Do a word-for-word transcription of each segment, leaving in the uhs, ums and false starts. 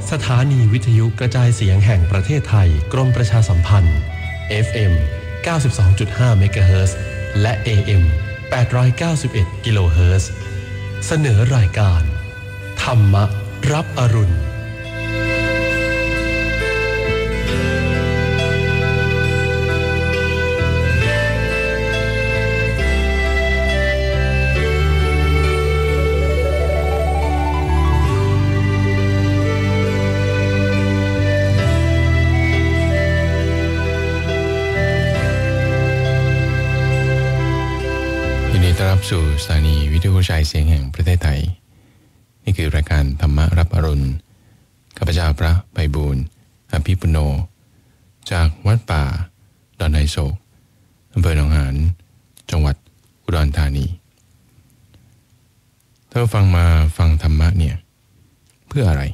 สถานีวิทยุกระจายเสียงแห่งประเทศไทยกรมประชาสัมพันธ์ เอฟ เอ็ม เก้าสิบสองจุดห้า เมกะเฮิรตซ์และ เอ เอ็ม แปดร้อยเก้าสิบเอ็ด กิโลเฮิรตซ์เสนอรายการธรรมรับอรุณต้อนรับสู่สถานีวิทยุกระจายเสียงแห่งประเทศไทยนี่คือรายการธรรมรับอรุณข้าพเจ้าพระไพบูลย์อภิปุโนจากวัดป่าดอนไฮโศกอำเภอหนองหานจังหวัดอุดรธานีถ้าฟังมาฟังธรรมะเนี่ยเพื่ออะไร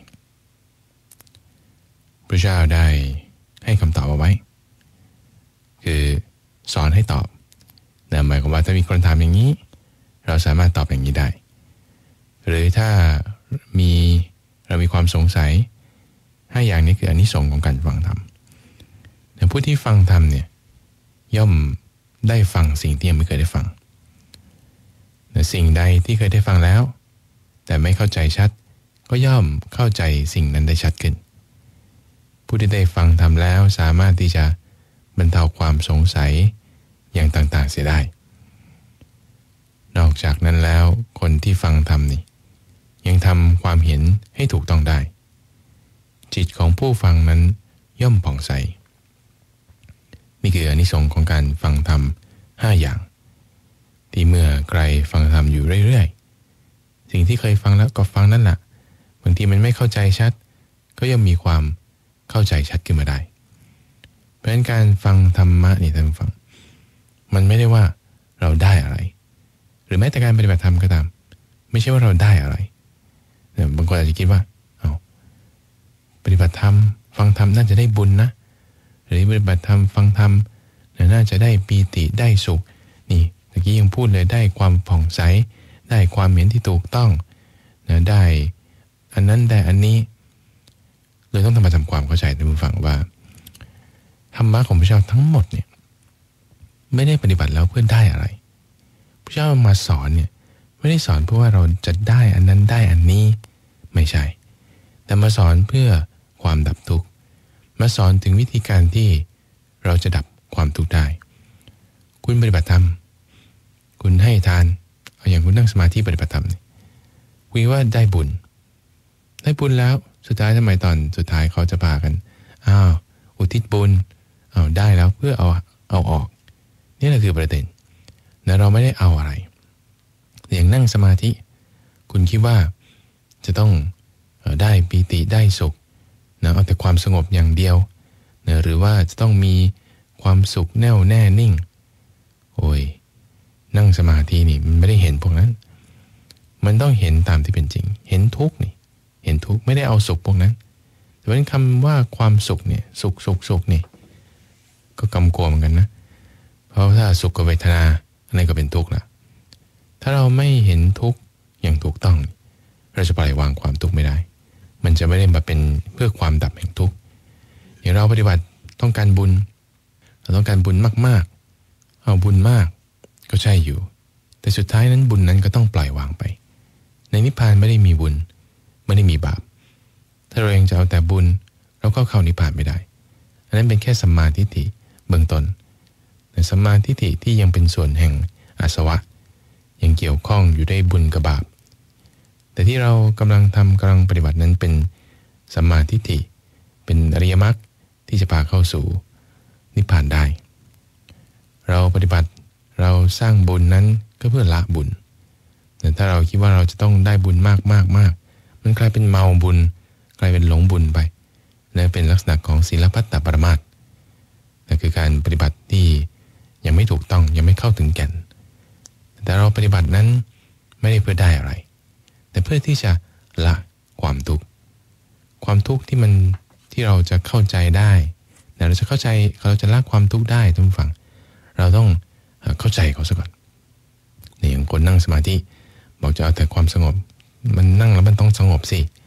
พระเจ้าได้ให้คำตอบเอาไว้คือสอนให้ตอบนะหมายความว่าถ้ามีคนถามอย่างนี้เราสามารถตอบอย่างนี้ได้หรือถ้ามีเรามีความสงสัยห้าอย่างนี้คืออานิสงส์ของการฟังธรรมแต่ผู้ที่ฟังธรรมเนี่ยย่อมได้ฟังสิ่งที่ยังไม่เคยได้ฟังแต่สิ่งใดที่เคยได้ฟังแล้วแต่ไม่เข้าใจชัดก็ย่อมเข้าใจสิ่งนั้นได้ชัดขึ้นผู้ที่ได้ฟังธรรมแล้วสามารถที่จะบรรเทาความสงสัยอย่างต่างๆเสียได้นอกจากนั้นแล้วคนที่ฟังธรรมนี่ยังทำความเห็นให้ถูกต้องได้จิตของผู้ฟังนั้นย่อมผ่องใสนี่คืออานิสงส์ของการฟังธรรมห้าอย่างที่เมื่อใครฟังธรรมอยู่เรื่อยๆสิ่งที่เคยฟังแล้วก็ฟังนั่นแหละบางทีมันไม่เข้าใจชัดก็ย่อมมีความเข้าใจชัดขึ้นมาได้เพราะฉะนั้นการฟังธรรมะนี่ท่านฟังมันไม่ได้ว่าเราได้อะไรหรือแม้แต่การปฏิบัติธรรมก็ตามไม่ใช่ว่าเราได้อะไรเนี่ยบางคนอาจจะคิดว่าเอาปฏิบัติธรรมฟังธรรมน่าจะได้บุญนะหรือปฏิบัติธรรมฟังธรรมน่าจะได้ปีติได้สุขนี่เมื่อกี้ยังพูดเลยได้ความผ่องใสได้ความเห็นที่ถูกต้องนะได้อันนั้นได้อันนี้เลยต้องทำมาทำความเข้าใจในมุมฟังว่าธรรมะของพระเจ้าทั้งหมดเนี่ยไม่ได้ปฏิบัติแล้วเพื่อได้อะไรพระเจ้ามาสอนเนี่ยไม่ได้สอนเพื่อว่าเราจะได้อันนั้นได้อันนี้ไม่ใช่แต่มาสอนเพื่อความดับทุกข์มาสอนถึงวิธีการที่เราจะดับความทุกข์ได้คุณปฏิบัติธรรมคุณให้ทานเอาอย่างคุณนั่งสมาธิปฏิบัติธรรมนี่คุยว่าได้บุญได้บุญแล้วสุดท้ายทำไมตอนสุดท้ายเขาจะพากันอ้าวอุทิศบุญอ้าวได้แล้วเพื่อเอาเอาออกนี่แหละคือประเด็นนะเราไม่ได้เอาอะไรอย่างนั่งสมาธิคุณคิดว่าจะต้องได้ปีติได้สุขนะเอาแต่ความสงบอย่างเดียวนะหรือว่าจะต้องมีความสุขแน่วแน่นิ่งโอ้ยนั่งสมาธินี่มันไม่ได้เห็นพวกนั้นมันต้องเห็นตามที่เป็นจริงเห็นทุกข์นี่เห็นทุกข์ไม่ได้เอาสุขพวกนั้นแต่ว่าคำว่าความสุขเนี่ยสุขสุขสุขนี่ก็กำกวมเหมือนกันนะเพราะถ้าสุขกับเวทนาอะไรก็เป็นทุกข์ละถ้าเราไม่เห็นทุกข์อย่างถูกต้องเราจะปล่อยวางความทุกข์ไม่ได้มันจะไม่ได้มาเป็นเพื่อความดับแห่งทุกข์อย่างเราปฏิบัติต้องการบุญเราต้องการบุญมากๆเอาบุญมากก็ใช่อยู่แต่สุดท้ายนั้นบุญนั้นก็ต้องปล่อยวางไปในนิพพานไม่ได้มีบุญไม่ได้มีบาปถ้าเราเองจะเอาแต่บุญเราก็เข้านิพพานไม่ได้อันนั้นเป็นแค่สัมมาทิฏฐิเบื้องต้นแต่สัมมาทิฏฐิที่ยังเป็นส่วนแห่งอาสวะยังเกี่ยวข้องอยู่ได้บุญกับบาปแต่ที่เรากำลังทำกำลังปฏิบัตินั้นเป็นสัมมาทิฏฐิเป็นอริยมรรคที่จะพาเข้าสู่นิพพานได้เราปฏิบัติเราสร้างบุญนั้นก็เพื่อละบุญแต่ถ้าเราคิดว่าเราจะต้องได้บุญมากมากมากมันกลายเป็นเมาบุญกลายเป็นหลงบุญไปและเป็นลักษณะของศีลพัตตปรมาสนั่นคือการปฏิบัติที่ยังไม่ถูกต้องยังไม่เข้าถึงแก่นแต่เราปฏิบัตินั้นไม่ได้เพื่อได้อะไรแต่เพื่อที่จะละความทุกข์ความทุกข์ที่มันที่เราจะเข้าใจได้แต่เราจะเข้าใจเราจะละความทุกข์ได้ท่านผู้ฟังเราต้องเข้าใจเขาซะก่อนอย่างคนนั่งสมาธิบอกจะเอาแต่ความสงบมันนั่งแล้วมันต้องสงบสิ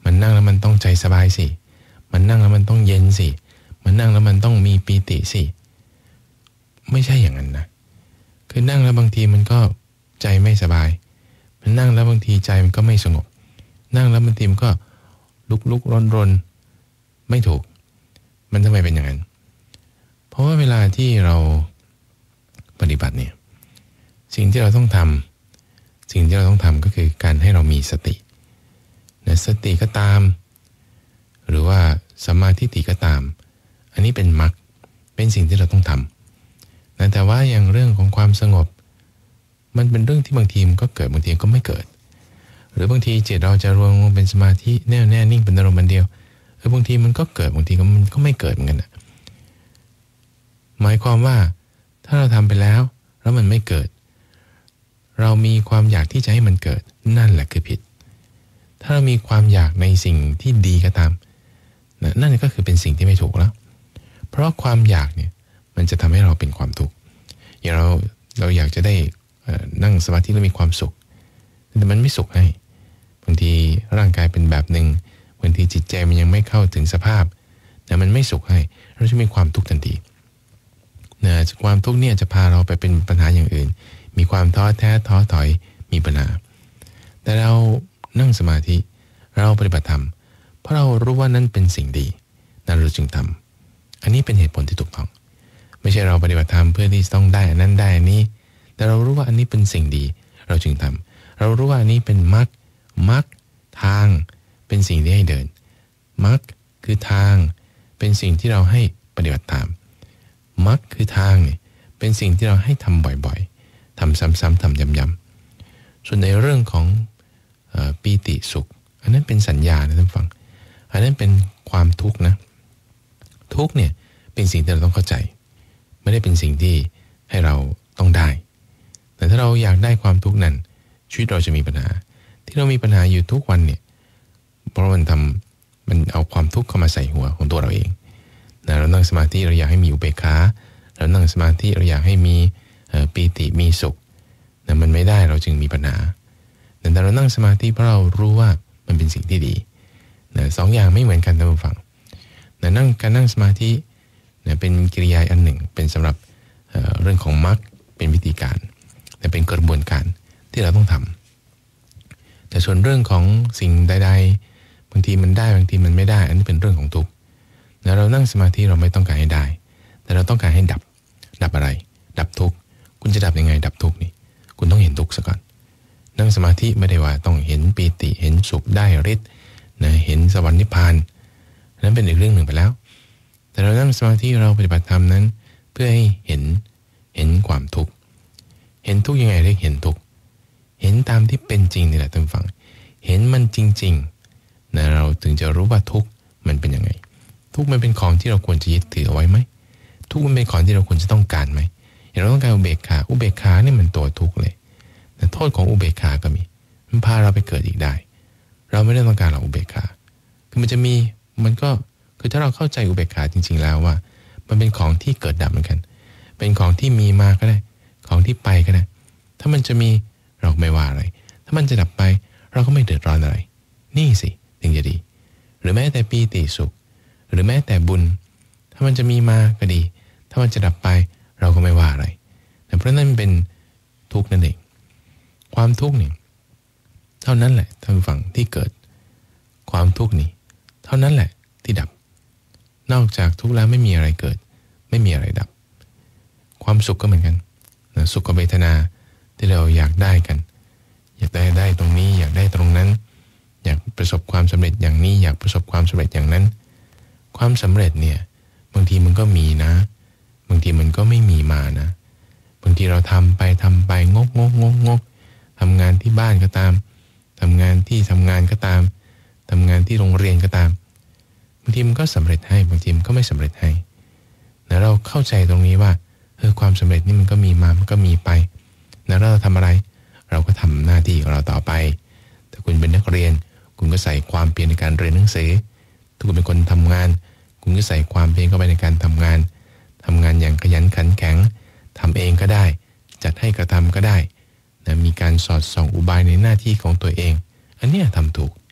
มันนั่งแล้วมันต้องใจสบายสิมันนั่งแล้วมันต้องเย็นสิมันนั่งแล้วมันต้องมีปีติสิไม่ใช่อย่างนั้นนะคือนั่งแล้วบางทีมันก็ใจไม่สบายมันนั่งแล้วบางทีใจมันก็ไม่สงบนั่งแล้วบางทีมันก็ลุกลุกร้อนรนไม่ถูกมันทำไมเป็นอย่างนั้นเพราะว่าเวลาที่เราปฏิบัติเนี่ยสิ่งที่เราต้องทำสิ่งที่เราต้องทำก็คือการให้เรามีสตินะสติก็ตามหรือว่าสัมมาทิฏฐิก็ตามอันนี้เป็นมรรคเป็นสิ่งที่เราต้องทำนะแต่ว่าอย่างเรื่องของความสงบมันเป็นเรื่องที่บางทีมันก็เกิดบางทีก็ไม่เกิดหรือบางทีจิตเราจะรวมลงเป็นสมาธิแน่วแน่นิ่งเป็นอารมณ์เดียวหรือบางทีมันก็เกิดบางทีก็มันก็ไม่เกิดเหมือนกันนะหมายความว่าถ้าเราทำไปแล้วแล้วมันไม่เกิดเรามีความอยากที่จะให้มันเกิดนั่นแหละคือผิดถ้าเรามีความอยากในสิ่งที่ดีก็ตามนะนั่นก็คือเป็นสิ่งที่ไม่ถูกแล้วเพราะความอยากเนี่ยมันจะทำให้เราเป็นความทุกข์อย่างเราเราอยากจะได้นั่งสมาธิแล้วมีความสุขแต่มันไม่สุขให้บางทีร่างกายเป็นแบบหนึ่งบางทีจิตใจมันยังไม่เข้าถึงสภาพแต่มันไม่สุขให้เราจะมีความทุกข์ทันทีนะความทุกข์เนี่ยจะพาเราไปเป็นปัญหาอย่างอื่นมีความท้อแท้ท้อถอยมีปัญหาแต่เรานั่งสมาธิเราปฏิบัติธรรมเพราะเรารู้ว่านั้นเป็นสิ่งดีนั้นเราจึงทำอันนี้เป็นเหตุผลที่ถูกต้องไม่ใช่เราปฏิบัติธรรมเพื่อที่จะต้องได้อันนั้นได้อันนี้แต่เรารู้ว่าอันนี้เป็นสิ่งดีเราจึงทำเรารู้ว่าอันนี้เป็นมรรคมรรคทางเป็นสิ่งที่ให้เดินมรรคคือทางเป็นสิ่งที่เราให้ปฏิบัติตามมรรคคือทางเนี่ยเป็นสิ่งที่เราให้ทำบ่อยๆทำซ้ำๆทำย้ำๆส่วนในเรื่องของเอ่อปีติสุขอันนั้นเป็นสัญญานะท่านฟังอันนั้นเป็นความทุกข์นะทุกข์เนี่ยเป็นสิ่งที่เราต้องเข้าใจไม่ได้เป็นสิ่งที่ให้เราต้องได้แต่ถ้าเราอยากได้ความทุกข์นั้นชีวิตเราจะมีปัญหาที่เรามีปัญหาอยู่ทุกวันเนี่ยเพราะมันทำมันเอาความทุกข์เข้ามาใส่หัวของตัวเราเองนะเรานั่งสมาธิเราอยากให้มีอุเบกขาเรานั่งสมาธิเราอยากให้มีปีติมีสุขแต่มันไม่ได้เราจึงมีปัญหาแต่เรานั่งสมาธิเพราะเรารู้ว่ามันเป็นสิ่งที่ดีนะสองอย่างไม่เหมือนกันท่านผู้ฟังนะนั่งการนั่งสมาธินะเป็นกิริยาอันหนึ่งเป็นสำหรับ เอ่อ เรื่องของมรรคเป็นวิธีการแต่เป็นกระบวนการที่เราต้องทำแต่ส่วนเรื่องของสิ่งใดๆบางทีมันได้บางทีมันไม่ได้อันนี้เป็นเรื่องของทุกข์นะเรานั่งสมาธิเราไม่ต้องการให้ได้แต่เราต้องการให้ดับดับอะไรดับทุกข์คุณจะดับยังไงดับทุกข์นี่คุณต้องเห็นทุกข์ซะก่อนนั่งสมาธิไม่ได้ว่าต้องเห็นปีติเห็นสุขได้ฤทธิ์นะเห็นสวรรค์นิพพานนั้นเป็นอีกเรื่องหนึ่งไปแล้วแต่เรานั่งสมาธิเราปฏิบัติธรรมนั้นเพื่อให้เห็นเห็นความทุกข์เห็นทุกข์ยังไงเรียกเห็นทุกข์เห็นตามที่เป็นจริงนี่แหละท่านฟังเห็นมันจริงๆนะเราถึงจะรู้ว่าทุกข์มันเป็นยังไงทุกข์มันเป็นของที่เราควรจะยึดถือเอาไว้ไหมทุกข์มันเป็นของที่เราควรจะต้องการไหมอย่างเราต้องการอุเบกขาอุเบกขานี่มันตัวทุกข์เลยแต่โทษของอุเบกขาก็มีมันพาเราไปเกิดอีกได้เราไม่ได้ต้องการหรอกอุเบกขาคือมันจะมีมันก็คือถ้าเราเข้าใจอุเบกขาจริงๆแล้วว่ามันเป็นของที่เกิดดับเหมือนกันเป็นของที่มีมาก็ได้ของที่ไปก็ได้ถ้ามันจะมีเราไม่ว่าอะไรถ้ามันจะดับไปเราก็ไม่เดือดร้อนอะไรนี่สิถึงจะดีหรือแม้แต่ปีติสุขหรือแม้แต่บุญถ้ามันจะมีมาก็ดีถ้ามันจะดับไปเราก็ไม่ว่าอะไรแต่เพราะนั้นเป็นทุกข์นั่นเองความทุกข์นี่เท่านั้นแหละท่านผู้ฟังที่เกิดความทุกข์นี่เท่านั้นแหละที่ดับนอกจากทุกข์แล้วไม่มีอะไรเกิดไม่มีอะไรดับความสุขก็เหมือนกันนะสุขเวทนาที่เราอยากได้กันอยากได้ได้ตรงนี้อยากได้ตรงนั้นอยากประสบความสำเร็จอย่างนี้อยากประสบความสำเร็จอย่างนั้นความสำเร็จเนี่ยบางทีมันก็มีนะบางทีมันก็ไม่มีมานะบางทีเราทำไปทำไปงกงกงกงกทำงานที่บ้านก็ตามทำงานที่ทำงานก็ตามทำงานที่โรงเรียนก็ตามบางทีมันก็สำเร็จให้บางทีมันก็ไม่สำเร็จให้นะเราเข้าใจตรงนี้ว่าเออความสำเร็จนี่มันก็มีมามันก็มีไปนะเราทำอะไรเราก็ทำหน้าที่ของเราต่อไปถ้าคุณเป็นนักเรียนคุณก็ใส่ความเพียรในการเรียนหนังสือถ้าคุณเป็นคนทำงานคุณก็ใส่ความเพียรเข้าไปในการทำงานทำงานอย่างขยันขันแข็งทำเองก็ได้จัดให้กระทำก็ได้นะมีการสอดส่องอุบายในหน้าที่ของตัวเองอันนี้ทำถูก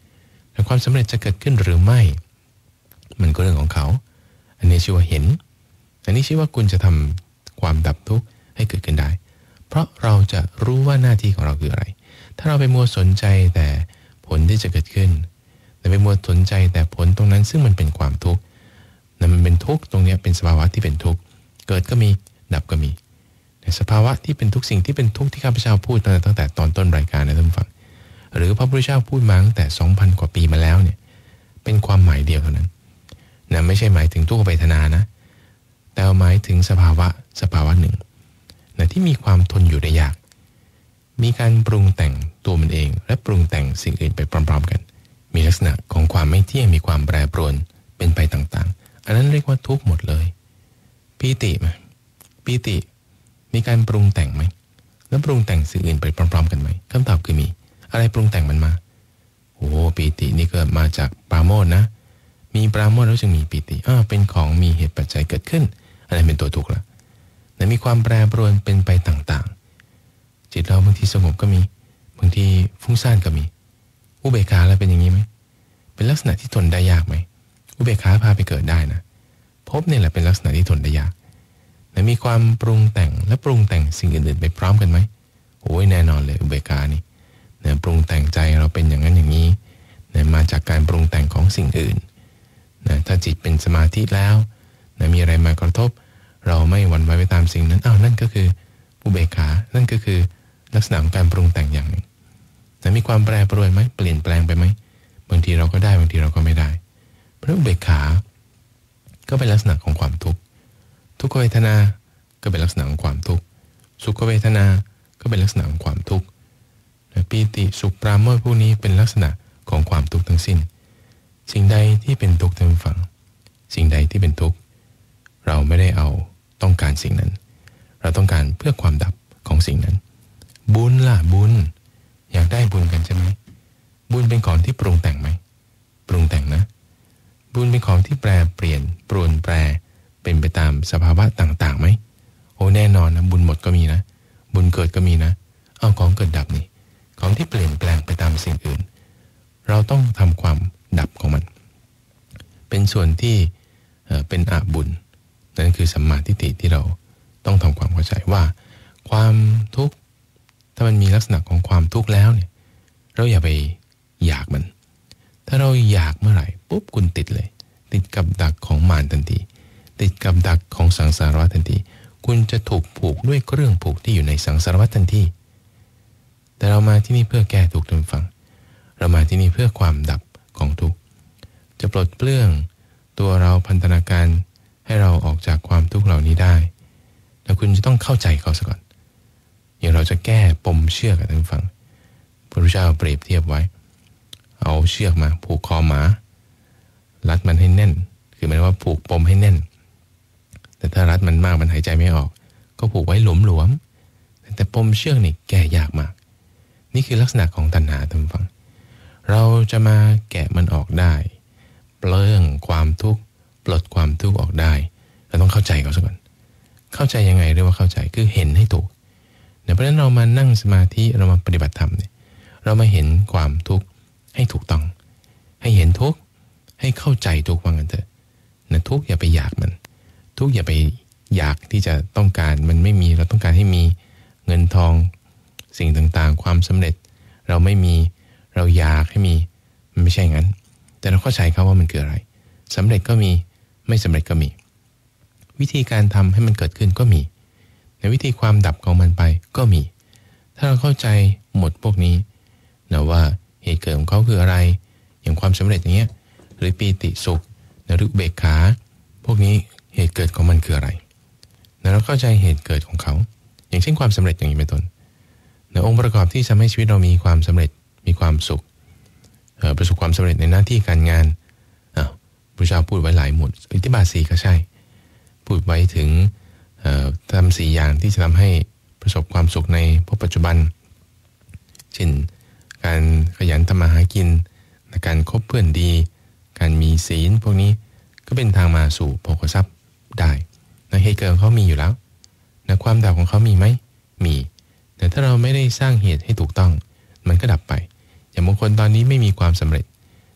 แต่ความสำเร็จจะเกิดขึ้นหรือไม่มันก็เรื่องของเขาอันนี้ชื่อว่าเห็นอันนี้ชื่อว่าคุณจะทำความดับทุกข์ให้เกิดขึ้นได้เพราะเราจะรู้ว่าหน้าที่ของเราคืออะไรถ้าเราไปมัวสนใจแต่ผลที่จะเกิดขึ้นแต่ไปมัวสนใจแต่ผลตรงนั้นซึ่งมันเป็นความทุกข์นั่นมันเป็นทุกข์ตรงนี้เป็นสภาวะที่เป็นทุกข์เกิดก็มีดับก็มีแต่สภาวะที่เป็นทุกสิ่งที่เป็นทุกข์ที่ข้าพเจ้าพูดตั้งแต่ตั้งแต่ตอนต้นรายการนะท่านผู้ฟังหรือพระพุทธเจ้าพูดมาตั้งแต่ สองพัน กว่าปีมาแล้วเนี่ยเป็นความหมายเดียวเท่านั้นนะไม่ใช่หมายถึงทุกขเวทนานะแต่หมายถึงสภาวะสภาวะหนึ่งนะที่มีความทนอยู่ได้ยากมีการปรุงแต่งตัวมันเองและปรุงแต่งสิ่งอื่นไปพร้อมๆกันมีลักษณะของความไม่เที่ยงมีความแปรปรวนเป็นไปต่างๆอันนั้นเรียกว่าทุกข์หมดเลยปีติไหมปีติมีการปรุงแต่งไหมแล้วปรุงแต่งสิ่งอื่นไปพร้อมๆกันไหมคำตอบคือมีอะไรปรุงแต่งมันมาโอ้ปีตินี่ก็มาจากปราโมทย์นะมีปราโมทย์แล้วจึงมีปีติอ้าวเป็นของมีเหตุปัจจัยเกิดขึ้นอะไรเป็นตัวทุกข์ละแต่มีความแปรปรวนเป็นไปต่างๆจิตเราบางทีสงบก็มีบางทีฟุ้งซ่านก็มีอุเบกขาแล้วเป็นอย่างนี้ไหมเป็นลักษณะที่ทนได้ยากไหมอุเบกขาพาไปเกิดได้นะพบเนี่ยแหละเป็นลักษณะที่ทนได้ยากแต่มีความปรุงแต่งและปรุงแต่งสิ่งอื่นๆไปพร้อมกันไหมโอ้ยแน่นอนเลยอุเบกขานี่เนี่ยปรุงแต่งใจเราเป็นอย่างนั้นอย่างนี้เนี่ยมาจากการปรุงแต่งของสิ่งอื่นนะถ้าจิตเป็นสมาธิแล้วนะมีอะไรมากระทบเราไม่หวั่นไหวไปตามสิ่งนั้นอ้าวนั่นก็คืออุเบกขานั่นก็คือลักษณะของการปรุงแต่งอย่างหนึ่งแต่มีความแปรปรวนไหมเปลี่ยนแปลงไปไหมบางทีเราก็ได้บางทีเราก็ไม่ได้เพราะอุเบกขาก็เป็นลักษณะของความทุกข์ทุกขเวทนาก็เป็นลักษณะของความทุกข์สุขเวทนาก็เป็นลักษณะของความทุกข์ปีติสุขปราโมทย์พวกนี้เป็นลักษณะของความทุกข์ทั้งสิ้นสิ่งใดที่เป็นทุกข์ท่านฟังสิ่งใดที่เป็นทุกข์เราไม่ได้เอาต้องการสิ่งนั้นเราต้องการเพื่อความดับของสิ่งนั้นบุญล่ะบุญอยากได้บุญกันใช่ไหมบุญเป็นของที่ปรุงแต่งไหมปรุงแต่งนะบุญเป็นของที่แปรเปลี่ยนปรวนแปรเป็นไปตามสภาวะต่างๆไหมโอ้แน่นอนนะบุญหมดก็มีนะบุญเกิดก็มีนะเอาของเกิดดับนี่ของที่เปลี่ยนแปลงไปตามสิ่งอื่นเราต้องทำความดับของมันเป็นส่วนที่เป็นอบุญนั่นคือสัมมาทิฏฐิที่เราต้องทำความเข้าใจว่าความทุกข์ถ้ามันมีลักษณะของความทุกข์แล้วเนี่ยเราอย่าไปอยากมันถ้าเราอยากเมื่อไหร่ปุ๊บคุณติดเลยติดกับดักของมารทันทีติดกับดักของสังสารวัฏทันทีคุณจะถูกผูกด้วยเครื่องผูกที่อยู่ในสังสารวัฏทันทีแต่เรามาที่นี่เพื่อแก้ทุกข์ท่านฟังเรามาที่นี่เพื่อความดับของทุกข์จะปลดเปลื้องตัวเราพันธนาการให้เราออกจากความทุกข์เหล่านี้ได้แต่คุณจะต้องเข้าใจเขาซะก่อนอย่างเราจะแก้ปมเชือกท่านฟังพระพุทธเจ้าเปรียบเทียบไว้เอาเชือกมาผูกคอหมารัดมันให้แน่นคือหมายว่าผูกปมให้แน่นแต่ถ้ารัดมันมากมันหายใจไม่ออกก็ผูกไว้หลวมๆแต่ปมเชือกนี่แก้ยากมากนี่คือลักษณะของตัณหาท่านฟังเราจะมาแกะมันออกได้เปลื้องความทุกข์ปลดความทุกข์ออกได้เราต้องเข้าใจเขาซะก่อนเข้าใจยังไงเรียกว่าเข้าใจคือเห็นให้ถูกเพราะฉะนั้นเรามานั่งสมาธิเรามาปฏิบัติธรรมเนี่ยเรามาเห็นความทุกข์ให้ถูกต้องให้เห็นทุกข์ให้เข้าใจทุกข์ว่างั้นเถอะนะทุกข์อย่าไปอยากมันทุกข์อย่าไปอยากที่จะต้องการมันไม่มีเราต้องการให้มีเงินทองสิ่งต่างๆความสำเร็จเราไม่มีเราอยากให้มีมันไม่ใช่งั้นแต่เราเข้าใจเขาว่ามันคืออะไรสำเร็จก็มีไม่สำเร็จก็มีวิธีการทำให้มันเกิดขึ้นก็มีในวิธีความดับของมันไปก็มีถ้าเราเข้าใจหมดพวกนี้นะว่าเหตุเกิดของเขาคืออะไรอย่างความสำเร็จอย่างเงี้ยหรือปีติสุขหรือเบกขาพวกนี้เหตุเกิดของมันคืออะไรนะเราเข้าใจเหตุเกิดของเขาอย่างเช่นความสำเร็จอย่างนี้เป็นต้นนะองค์ประกอบที่ทำให้ชีวิตเรามีความสำเร็จมีความสุขประสบความสำเร็จในหน้าที่การงานอ้าวพระเจ้าพูดไว้หลายหมวดอิทธิบาทสี่ก็ใช่พูดไว้ถึงทำสี่อย่างที่จะทำให้ประสบความสุขในภพปัจจุบันเช่นการขยันทำมาหากินการคบเพื่อนดีการมีศีลพวกนี้ก็เป็นทางมาสู่โภคทรัพย์ได้นะเหตุเกิดของเขามีอยู่แล้วนะความดับของเขามีไหมมีแต่ถ้าเราไม่ได้สร้างเหตุให้ถูกต้องมันก็ดับไปอย่างบางคนตอนนี้ไม่มีความสำเร็จ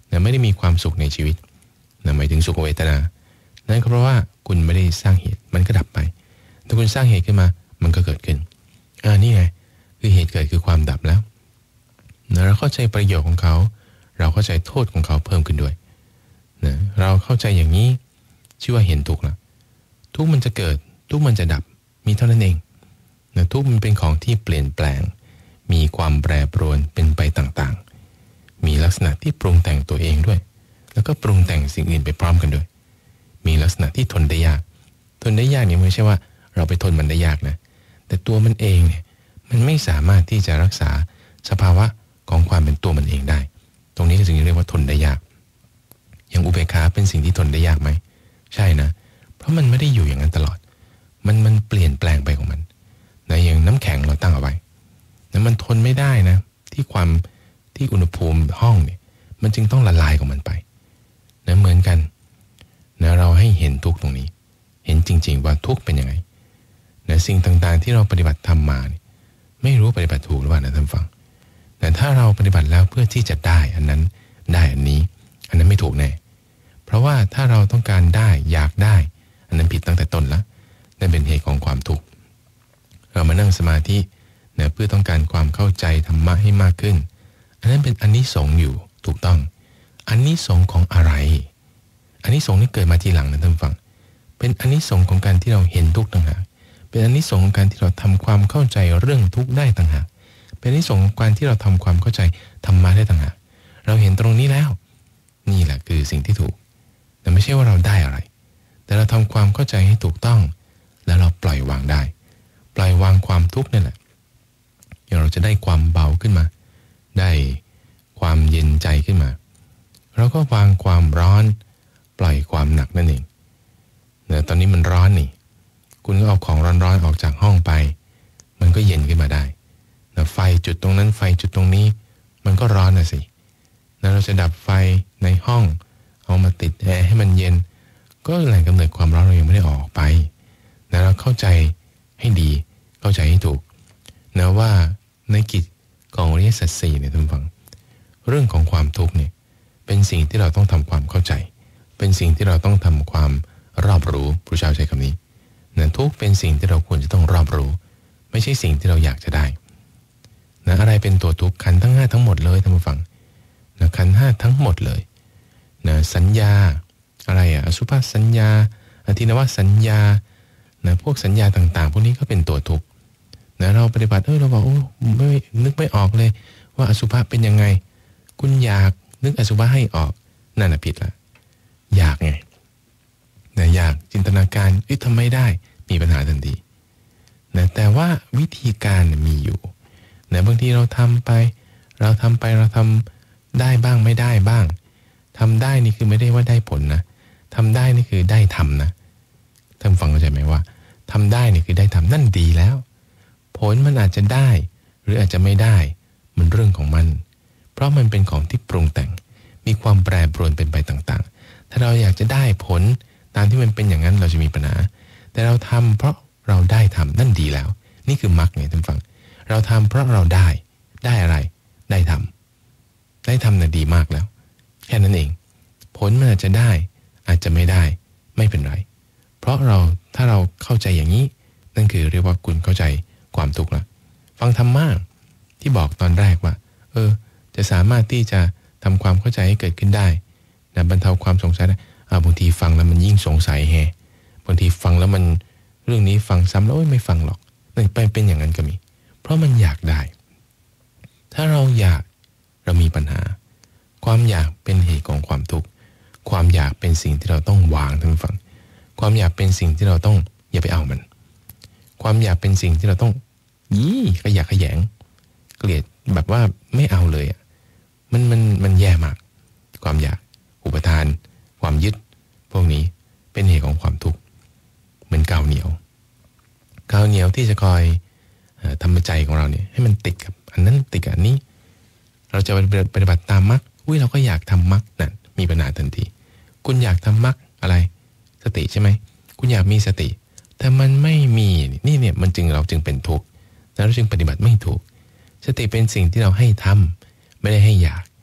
นะไม่ได้มีความสุขในชีวิตนะหมายถึงสุขเวทนานั่นก็เพราะว่าคุณไม่ได้สร้างเหตุมันก็ดับไปถ้าคุณสร้างเหตุขึ้นมามันก็เกิดขึ้นอ่านี่ไงคือเหตุเกิดคือความดับแล้วนะเราเข้าใจประโยชน์ของเขาเราเข้าใจโทษของเขาเพิ่มขึ้นด้วยนะเราเข้าใจอย่างนี้ชื่อว่าเห็นทุกข์ละทุกข์มันจะเกิดทุกข์มันจะดับมีเท่านั้นเองนะทุกข์มันเป็นของที่เปลี่ยนแปลงมีความแปรปรวนเป็นไปต่างๆมีลักษณะที่ปรุงแต่งตัวเองด้วยแล้วก็ปรุงแต่งสิ่งอื่นไปพร้อมกันด้วยมีลักษณะที่ทนได้ยากทนได้ยากเนี่ยไม่ใช่ว่าเราไปทนมันได้ยากนะแต่ตัวมันเองเนี่ยมันไม่สามารถที่จะรักษาสภาวะของความเป็นตัวมันเองได้ตรงนี้ก็จึงเรียกว่าทนได้ยากอย่างอุเบกขาเป็นสิ่งที่ทนได้ยากไหมใช่นะเพราะมันไม่ได้อยู่อย่างนั้นตลอดมันมันเปลี่ยนแปลงไปของมันนะอย่างน้ำแข็งเราตั้งเอาไว้นะมันทนไม่ได้นะที่ความที่อุณหภูมิห้องเนี่ยมันจึงต้องละลายของมันไปนะเหมือนกันนะเราให้เห็นทุกตรงนี้เห็นจริงๆว่าทุกเป็นยังไงนะสิ่งต่างๆที่เราปฏิบัติทำมาเนี่ยไม่รู้ปฏิบัติถูกหรือเปล่านะท่านฟังแต่ถ้าเราปฏิบัติแล้วเพื่อที่จะได้อันนั้นได้อันนี้อันนั้นไม่ถูกแน่เพราะว่าถ้าเราต้องการได้อยากได้อันนั้นผิดตั้งแต่ต้นแล้วนั่นเป็นเหตุของความทุกข์เรามานั่งสมาธิเนี่ยเพื่อต้องการความเข้าใจธรรมะให้มากขึ้นอันนั้นเป็นอานิสงส์อยู่ถูกต้องอานิสงส์ของอะไรอานิสงส์นี่เกิดมาทีหลังนะท่านฟังเป็นอานิสงส์ของการที่เราเห็นทุกข์ต่างหากเป็นอานิสงส์ของการที่เราทำความเข้าใจเรื่องทุกข์ได้ต่างหากเป็นอานิสงส์ของการที่เราทำความเข้าใจธรรมะได้ต่างหากเราเห็นตรงนี้แล้วนี่แหละคือสิ่งที่ถูกแต่ไม่ใช่ว่าเราได้อะไรแต่เราทำความเข้าใจให้ถูกต้องแล้วเราปล่อยวางได้ปล่อยวางความทุกข์นั่นแหละเราจะได้ความเบาขึ้นมาได้ความเย็นใจขึ้นมาเราก็วางความร้อนปล่อยความหนักนั่นเองเนี่ยตอนนี้มันร้อนนี่คุณก็เอาของร้อนๆออกจากห้องไปมันก็เย็นขึ้นมาได้นะไฟจุดตรงนั้นไฟจุดตรงนี้มันก็ร้อนนะสิแล้วเราจะดับไฟในห้องเอามาติดแอร์ให้มันเย็นก็แหล่งกำเนิดความร้อนเรายังไม่ได้ออกไปนะเราเข้าใจให้ดีเข้าใจให้ถูกนะว่าในกิจของอริยสัจสี่เนี่ยท่านฟังเรื่องของความทุกข์เนี่ยเป็นสิ่งที่เราต้องทำความเข้าใจเป็นสิ่งที่เราต้องทำความรอบรู้พระเจ้าใช้คำนี้นะทุกเป็นสิ่งที่เราควรจะต้องรอบรู้ไม่ใช่สิ่งที่เราอยากจะได้นะอะไรเป็นตัวทุกข์ขันธ์ทั้งห้าทั้งหมดเลยท่านผู้ฟังนะขันธ์ห้าทั้งหมดเลยนะสัญญาอะไรอะอสุภสัญญาอทินวสัญญานะพวกสัญญาต่างๆพวกนี้ก็เป็นตัวทุกข์นะเราปฏิบัติเออเราบอกโอ้ไม่นึกไม่ออกเลยว่าอสุภะเป็นยังไงคุณอยากนึกอสุภะให้ออกนั่นน่ะผิดละอยากไงนะอยากจินตนาการเอ้ยทำไม่ได้มีปัญหาทันทีนะแต่ว่าวิธีการมีอยู่นะบางทีเราทำไปเราทำไปเราทำได้บ้างไม่ได้บ้างทำได้นี่คือไม่ได้ว่าได้ผลนะทำได้นี่คือได้ทำนะท่านฟังเข้าใจไหมว่าทำได้นี่คือได้ทำนั่นดีแล้วผลมันอาจจะได้หรืออาจจะไม่ได้มันเรื่องของมันเพราะมันเป็นของที่ปรุงแต่งมีความแปรปรวนเป็นไปต่างๆถ้าเราอยากจะได้ผลตามที่มันเป็นอย่างนั้นเราจะมีปัญหาแต่เราทำเพราะเราได้ทำนั่นดีแล้วนี่คือมรรคไงท่านฟังเราทำเพราะเราได้ได้อะไรได้ทำได้ทำน่ะดีมากแล้วแค่นั้นเองผลมันอาจจะได้อาจจะไม่ได้ไม่เป็นไรเพราะเราถ้าเราเข้าใจอย่างนี้นั่นคือเรียกว่าคุณเข้าใจความทุกข์ละฟังธรรมะที่บอกตอนแรกว่าเออจะสามารถที่จะทำความเข้าใจให้เกิดขึ้นได้นะบรรเทาความสงสัยได้อ่าบางทีฟังแล้วมันยิ่งสงสัยแฮะบางทีฟังแล้วมันเรื่องนี้ฟังซ้ำแล้วไม่ฟังหรอกนั่นเป็นเป็นอย่างนั้นก็มีเพราะมันอยากได้ถ้าเราอยากเรามีปัญหาความอยากเป็นเหตุของความทุกข์ความอยากเป็นสิ่งที่เราต้องวางทั้งฝั่งความอยากเป็นสิ่งที่เราต้องอย่าไปเอามันความอยากเป็นสิ่งที่เราต้องยี่ขยะแขยงเกลียดแบบว่าไม่เอาเลยอ่ะมันมันมันแย่มากความอยากอุปทานความยึดพวกนี้เป็นเหตุของความทุกข์เหมือนกาวเหนียวกาวเหนียวที่จะคอยทำใจของเราเนี่ยให้มันติดกับอันนั้นติดกับอันนี้เราจะปฏิบัติตามมรรคอุ้ยเราก็อยากทำมรรคนั่นมีปัญหาทันทีคุณอยากทำมรรคอะไรสติใช่ไหมคุณอยากมีสติแต่มันไม่มีนี่เนี่ยมันจึงเราจึงเป็นทุกข์แล้วเราจึงปฏิบัติไม่ถูกสติเป็นสิ่งที่เราให้ทำไม่ได้ให้อยาก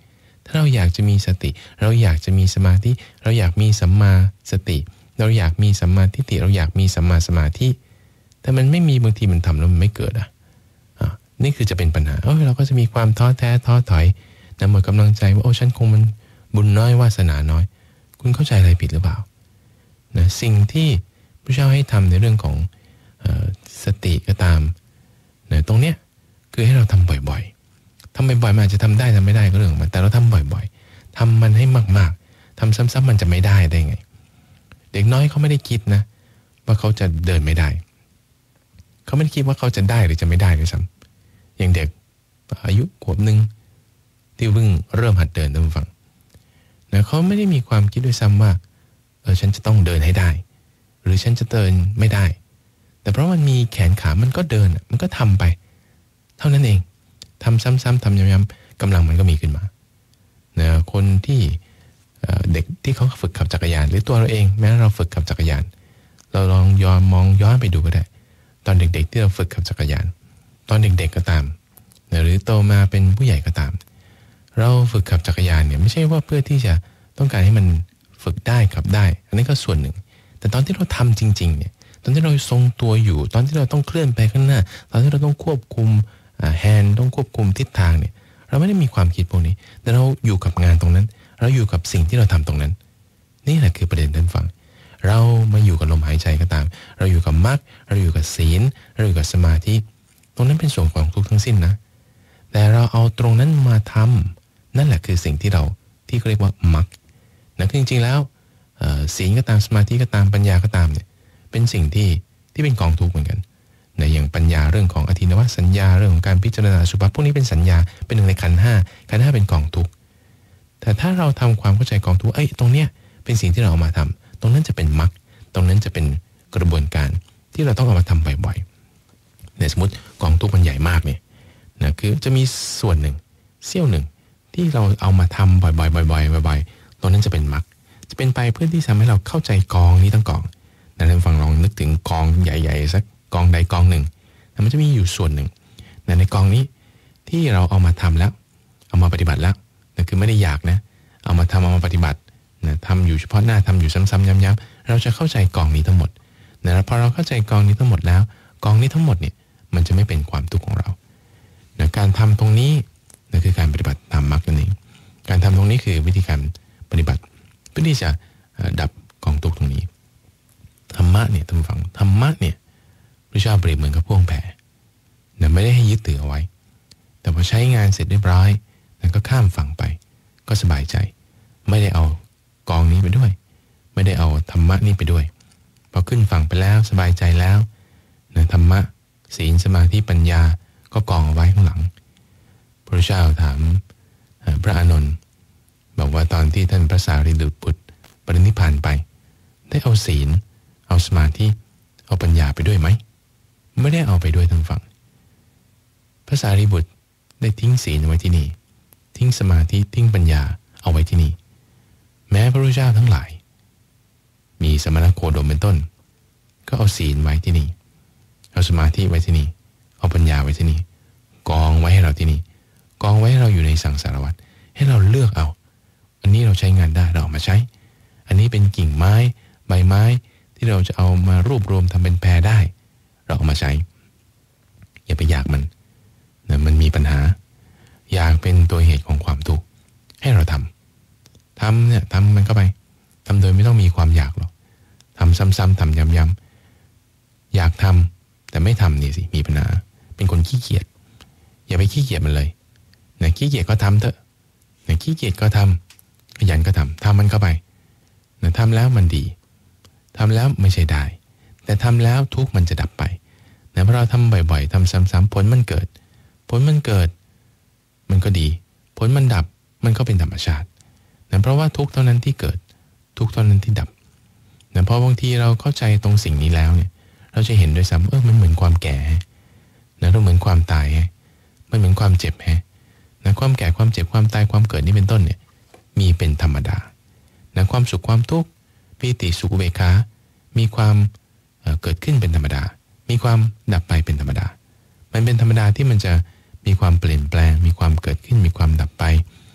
ถ้าเราอยากจะมีสติเราอยากจะมีสมาธิเราอยากมีสัมมาสติเราอยากมีสัมมาทิฏฐิเราอยากมีสัมมาสมาธิแต่มันไม่มีบางทีมันทำแล้วมันไม่เกิดอ่ะอ่านี่คือจะเป็นปัญหาเออเราก็จะมีความท้อแท้ท้อถอยนะหมดกำลังใจว่าโอ้ฉันคงมันบุญน้อยวาสนาน้อยคุณเข้าใจอะไรผิดหรือเปล่านะสิ่งที่พระเจ้าให้ทำในเรื่องของเอ่อสติก็ตามนะตรงเนี้ยคือให้เราทำบ่อยๆทำบ่อยๆมันอาจจะทำได้ทำไม่ได้ก็เรื่องของมันแต่เราทำบ่อยๆทำมันให้มากๆทำซ้ำๆมันจะไม่ได้ได้ไงเด็กน้อยเขาไม่ได้คิดนะว่าเขาจะเดินไม่ได้เขาไม่ได้คิดว่าเขาจะได้หรือจะไม่ได้ด้วยซ้ำอย่างเด็กอายุขวบหนึ่งที่เพิ่งเริ่มหัดเดินท่านผู้ฟังนะเขาไม่ได้มีความคิดด้วยซ้ำว่าเออฉันจะต้องเดินให้ได้หรือฉันจะเดินไม่ได้แต่เพราะมันมีแขนขามันก็เดินมันก็ทำไปเท่านั้นเองทำซ้ำๆทำย้ำๆกำลังมันก็มีขึ้นมานะคนที่เด็กที่เขาฝึกขับจักรยานหรือตัวเราเองแม้เราฝึกขับจักรยานเราลองย้อนมองย้อนไปดูก็ได้ตอนเด็กๆที่เราฝึกขับจักรยานตอนเด็กๆก็ตามหรือโตมาเป็นผู้ใหญ่ก็ตามเราฝึกขับจักรยานเนี่ยไม่ใช่ว่าเพื่อที่จะต้องการให้มันฝึกได้ขับได้อันนี้ก็ส่วนหนึ่งแต่ตอนที่เราทำจริงๆเนี่ยตอนที่เราทรงตัวอยู่ตอนที่เราต้องเคลื่อนไปข้างหน้าตอนที่เราต้องควบคุมแฮนด์ต้องควบคุมทิศทางเนี่ยเราไม่ได้มีความคิดพวกนี้แต่เราอยู่กับงานตรงนั้นเราอยู่กับสิ่งที่เราทำตรงนั้นนี่แหละคือประเด็นท่านฟังเรามาอยู่กับลมหายใจก็ตามเราอยู่กับมรรคเราอยู่กับศีลเราอยู่กับสมาธิตรงนั้นเป็นส่วนของทุกทั้งสิ้นนะแต่เราเอาตรงนั้นมาทำนั่นแหละคือสิ่งที่เราที่เขาเรียกว่ามรรคนะคือจริงๆแล้วศีลก็ตามสมาธิก็ตามปัญญาก็ตามเนี่ยเป็นสิ่งที่ที่เป็นกองทุกข์เหมือนกันนะอย่างปัญญาเรื่องของอธินวสัญญาเรื่องของการพิจารณาสุภาพพวกนี้เป็นสัญญาเป็นหนึ่งในขันธ์ห้าขันธ์ห้าเป็นกองทุกข์แต่ถ้าเราทำความเข้าใจกองทุกข์ไอ้ตรงเนี้ยเป็นสิ่งที่เราเอามาทำตรงนั้นจะเป็นมรรคตรงนั้นจะเป็นกระบวนการที่เราต้องเอามาทำบ่อยๆเนี่ยสมมติกองทุกข์มันใหญ่มากเนี่ยนะคือจะมีส่วนหนึ่งเสี้ยวหนึ่งที่เราเอามาทำบ่อยๆบ่อยๆบ่อยๆตรงนั้นจะเป็นมรรคจะเป็นไปเพื่อที่ทำให้เราเข้าใจกองนี้ทั้งกองนะท่านฟังลองนึกถึงกองใหญ่ๆสักกองใดกองหนึ่งแต่มันจะมีอยู่ส่วนหนึ่งนะในกองนี้ที่เราเอามาทำแล้วเอามาปฏิบัติแล้วนะคือไม่ได้อยากนะเอามาทำเอามาปฏิบัตินะทำอยู่เฉพาะหน้าทำอยู่ซ้ำๆย้ำๆเราจะเข้าใจกองนี้ทั้งหมดนะพอเราเข้าใจกองนี้ทั้งหมดแล้วกองนี้ทั้งหมดเนี่ยมันจะไม่เป็นความทุกข์ของเรานะการทำตรงนี้นะคือการปฏิบัติตามมรรคนั่นเองการทำตรงนี้คือวิธีการปฏิบัติเพื่อที่จะดับกองทุกข์ตรงนี้ธรรมะเนี่ยท่านฟังธรรมะเนี่ยพระเจ้าเปรียบเหมือนกับพ่วงแพนะไม่ได้ให้ยึดถือเอาไว้แต่พอใช้งานเสร็จเรียบร้อยแล้วก็ข้ามฝั่งไปก็สบายใจไม่ได้เอากองนี้ไปด้วยไม่ได้เอาธรรมะนี่ไปด้วยพอขึ้นฝั่งไปแล้วสบายใจแล้วนะธรรมะศีลสมาธิปัญญาก็กองเอาไว้ข้างหลังพระเจ้าถามพระอานนท์บอกว่าตอนที่ท่านพระสารีบุตรปรินิพพานไปได้เอาศีลเอาสมาธิเอาปัญญาไปด้วยไหมไม่ได้เอาไปด้วยทั้งฝั่งพระสารีบุตรได้ทิ้งศีลไว้ที่นี่ทิ้งสมาธิทิ้งปัญญาเอาไว้ที่นี่แม้พระพุทธเจ้าทั้งหลายมีสมณโคดมเป็นต้นก็เอาศีลไว้ที่นี่เอาสมาธิไว้ที่นี่เอาปัญญาไว้ที่นี่กองไว้ให้เราที่นี่กองไว้ให้เราอยู่ในสังสารวัฏให้เราเลือกเอาอันนี้เราใช้งานได้เราเอามาใช้อันนี้เป็นกิ่งไม้ใบไม้ที่เราจะเอามารวบรวมทำเป็นแพรได้เราเอามาใช้อย่าไปอยากมันนะมันมีปัญหาอยากเป็นตัวเหตุของความทุกข์ให้เราทำทำเนี่ยทำมันเข้าไปทำโดยไม่ต้องมีความอยากหรอกทำซ้ำๆทำย้ำๆอยากทำแต่ไม่ทำนี่สิมีปัญหาเป็นคนขี้เกียจอย่าไปขี้เกียจมันเลยนะขี้เกียจก็ทำเถอะนะขี้เกียจก็ทำขยันก็ทำทำมันเข้าไปนะทำแล้วมันดีทำแล้วไม่ใช่ได้แต่ทำแล้วทุกข์มันจะดับไปนะเพราะเราทำบ่อยๆทำซ้ำๆผลมันเกิดผลมันเกิดมันก็ดีผลมันดับมันก็เป็นธรรมชาตินะเพราะว่าทุกข์เท่านั้นที่เกิดทุกข์เท่านั้นที่ดับนะเพราะบางทีเราเข้าใจตรงสิ่งนี้แล้วเนี่ยเราจะเห็นด้วยซ้ำเออมันเหมือนความแก่นะเราเหมือนความตายมันเหมือนความเจ็บนะความแก่ความเจ็บความตายความเกิดนี่เป็นต้นเนี่ยมีเป็นธรรมดานะความสุขความทุกข์ปีติสุขอุเบกขามีความเอ่อเกิดขึ้นเป็นธรรมดามีความดับไปเป็นธรรมดามันเป็นธรรมดาที่มันจะมีความเปลี่ยนแปลงมีความเกิดขึ้นมีความดับไป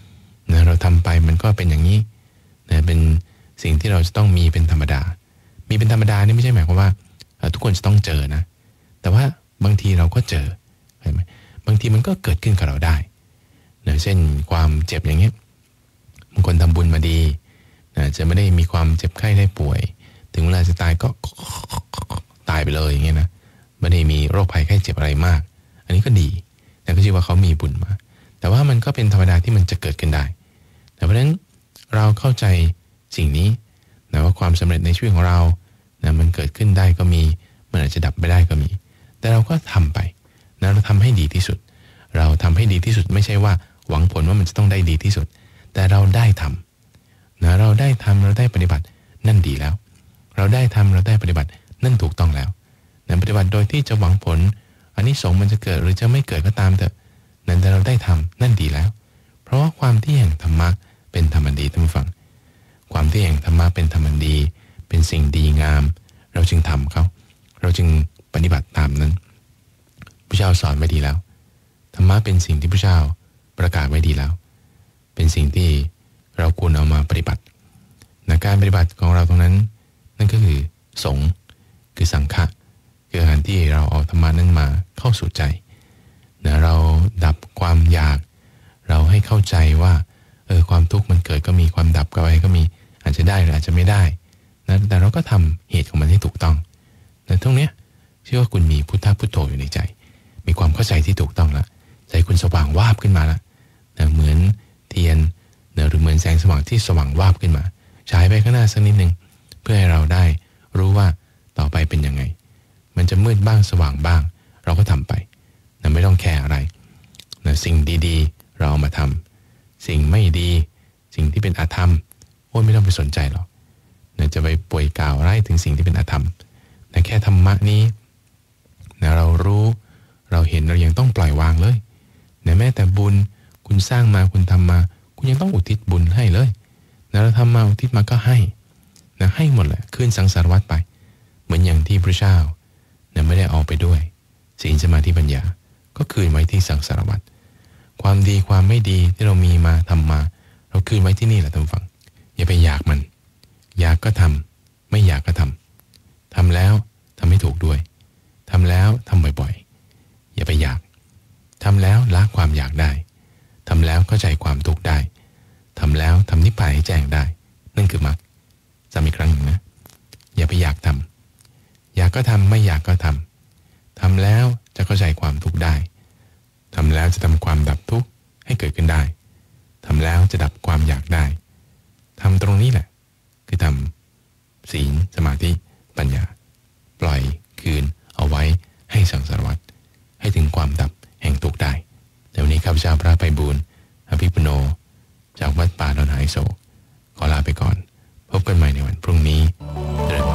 นะเราทำไปมันก็เป็นอย่างนี้นะเป็นสิ่งที่เราจะต้องมีเป็นธรรมดามีเป็นธรรมดานี่ไม่ใช่หมายความว่าทุกคนจะต้องเจอนะแต่ว่าบางทีเราก็เจอใช่ไหมบางทีมันก็เกิดขึ้นกับเราได้นะเช่นความเจ็บอย่างเงี้ยบางคนทำบุญมาดีนะจะไม่ได้มีความเจ็บไข้ได้ป่วยถึงเวลาจะตายก็ตายไปเลยอย่างเงี้ยนะไม่ได้มีโรคภัยไข้เจ็บอะไรมากอันนี้ก็ดีแต่ก็ชื่อว่าเขามีบุญมาแต่ว่ามันก็เป็นธรรมดาที่มันจะเกิดขึ้นได้แต่เพราะฉะนั้นเราเข้าใจสิ่งนี้นะว่าความสำเร็จในชีวิตของเรานะมันเกิดขึ้นได้ก็มีมันอาจจะดับไปได้ก็มีแต่เราก็ทำไปนะเราทำให้ดีที่สุดเราทำให้ดีที่สุดไม่ใช่ว่าหวังผลว่ามันจะต้องได้ดีที่สุดแต่เราได้ทำนะเราได้ทำเราได้ปฏิบัตินั่นดีแล้วเราได้ทำเราได้ปฏิบัตินั่นถูกต้องแล้วนะปฏิบัติโดยที่จะหวังผลอันนี้สงมันจะเกิดหรือจะไม่เกิดก็ตามแต่นั่นแต่เราได้ทำนั่นดีแล้วเพราะว่าความที่แห่งธรรมะเป็นธรรมดีท่านผู้ฟังความที่แห่งธรรมะเป็นธรรมดีเป็นสิ่งดีงามเราจึงทำเขาเราจึงปฏิบัติตามนั้นพระเจ้าสอนไว้ดีแล้วธรรมะเป็นสิ่งที่พระเจ้าประกาศไว้ดีแล้วเป็นสิ่งที่เราควรเอามาปฏิบัติในการปฏิบัติของเราตรงนั้นนั่นก็คือสงฆ์คือสังฆะคือการที่เราเอาธรรมะนั้นมาเข้าสู่ใจนะเราดับความอยากเราให้เข้าใจว่าเออความทุกข์มันเกิดก็มีความดับก็อะไรก็มีอาจจะได้หรืออาจจะไม่ได้นะแต่เราก็ทำเหตุของมันให้ถูกต้องแต่ตรงเนี้ยเชื่อว่าคุณมีพุทธพุทโธอยู่ในใจมีความเข้าใจที่ถูกต้องแล้วใจคุณสว่างวาบขึ้นมาแล้วนะเหมือนเทียนนะหรือเหมือนแสงสว่างที่สว่างวาบขึ้นมาฉายไปข้างหน้าสักนิดนึงเพื่อให้เราได้รู้ว่าต่อไปเป็นยังไงมันจะมืดบ้างสว่างบ้างเราก็ทำไปนะไม่ต้องแคร์อะไรนะสิ่งดีๆเราเอามาทำสิ่งไม่ดีสิ่งที่เป็นอธรรมโอ้ยไม่ต้องไปสนใจหรอกนะจะไปป่วยกล่าวไร้ถึงสิ่งที่เป็นอธรรมนะแค่ธรรมะนี้นะเรารู้เราเห็นเรายังต้องปล่อยวางเลยนะแม้แต่บุญคุณสร้างมาคุณทำมาคุณยังต้องอุทิศบุญให้เลยนะเราทำมาอุทิศมาก็ให้นะให้หมดแหละขึ้นสังสารวัฏไปเหมือนอย่างที่พระเจ้านะไม่ได้เอาไปด้วยศีลสมาธิปัญญาก็คืนไว้ที่สังสารวัฏความดีความไม่ดีที่เรามีมาทำมาเราคืนไว้ที่นี่แหละท่านฟังอย่าไปอยากมันอยากก็ทำไม่อยากก็ทำทำแล้วทำให้ถูกด้วยทำแล้วทำบ่อยๆอย่าไปอยากทำแล้วละความอยากได้ทำแล้วเข้าใจความทุกข์ได้ทำแล้วทำนิพพานให้แจ้งได้นั่นคือมรรคซ้ำอีกครั้งหนึ่งนะอย่าไปอยากทำอยากก็ทำไม่อยากก็ทำทำแล้วจะเข้าใจความทุกข์ได้ทำแล้วจะทำความดับทุกข์ให้เกิดขึ้นได้ทำแล้วจะดับความอยากได้ทำตรงนี้แหละคือทำศีลสมาธิปัญญาปล่อยคืนเอาไว้ให้สังสารวัฏให้ถึงความดับแห่งทุกข์ได้แต่วันนี้ข้าพเจ้าพระไพบูลย์อภิปุโนจากวัดป่าดอนหายโศกขอลาไปก่อนพบกันใหม่ในวันพรุ่งนี้เริ่ม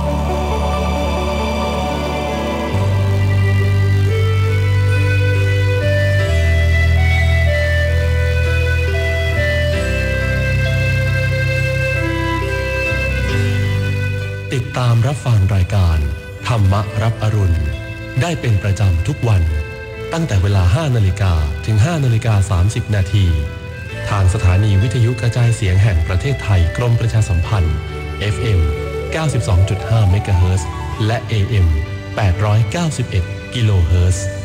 ติดตามรับฟังรายการธรรมรับอรุณได้เป็นประจำทุกวันตั้งแต่เวลา ห้านาฬิกา ถึง ห้านาฬิกาสามสิบ นาทีทางสถานีวิทยุกระจายเสียงแห่งประเทศไทยกรมประชาสัมพันธ์ เอฟ เอ็ม เก้าสิบสองจุดห้า เมกะเฮิรตซ์และ เอ เอ็ม แปดร้อยเก้าสิบเอ็ด กิโลเฮิรตซ์